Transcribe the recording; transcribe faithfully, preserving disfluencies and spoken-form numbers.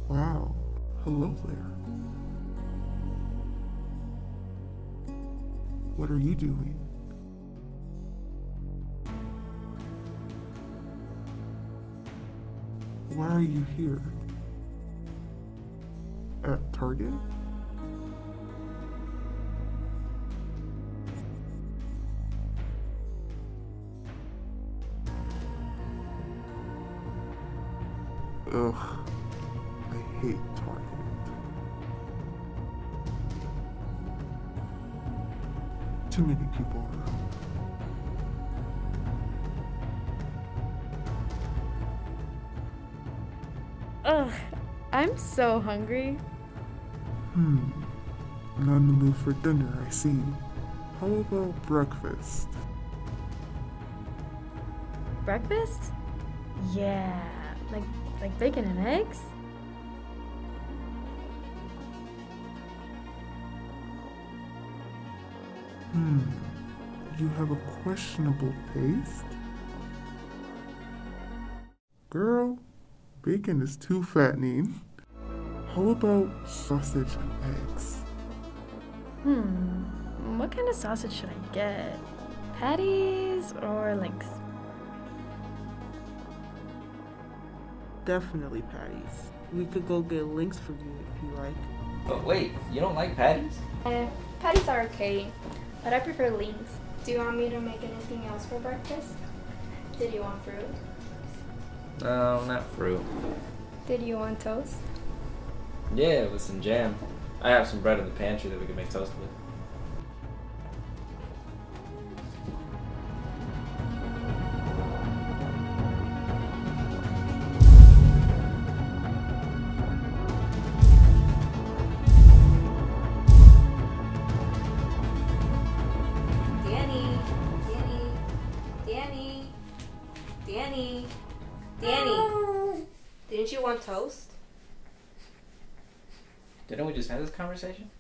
Wow. Hello there. What are you doing? Why are you here? At Target? Ugh, I hate Target. Too many people around. Ugh, I'm so hungry. Hmm, not in the mood for dinner, I see. How about breakfast? Breakfast? Yeah, like like bacon and eggs? Hmm, you have a questionable taste? Girl, bacon is too fattening. How about sausage and eggs? Hmm, what kind of sausage should I get? Patties or links? Definitely patties. We could go get links for you if you like. But wait, you don't like patties? Uh, patties are okay, but I prefer links. Do you want me to make anything else for breakfast? Did you want fruit? No, not fruit. Did you want toast? Yeah, with some jam. I have some bread in the pantry that we could make toast with. Danny, Danny, Danny, Danny, Danny. Didn't you want toast? Didn't we just have this conversation?